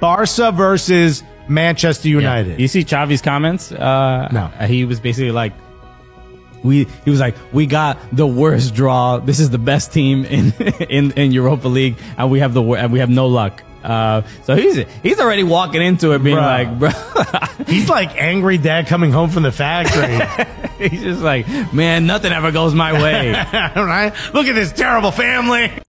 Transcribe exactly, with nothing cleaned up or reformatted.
Barca versus Manchester United. Yeah. You see Xavi's comments? Uh, no. He was basically like, we. He was like, we got the worst draw. This is the best team in in, in Europa League, and we have the and we have no luck. Uh, so he's he's already walking into it being bro. like, bro. He's like angry dad coming home from the factory. He's just like, man, nothing ever goes my way. Right? Look at this terrible family.